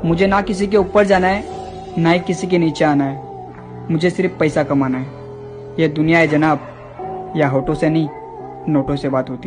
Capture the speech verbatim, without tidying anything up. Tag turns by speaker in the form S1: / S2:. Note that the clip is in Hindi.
S1: मुझे ना किसी के ऊपर जाना है, ना ही किसी के नीचे आना है। मुझे सिर्फ पैसा कमाना है। यह दुनिया है जनाब, या होठों से नहीं, नोटों से बात होती है।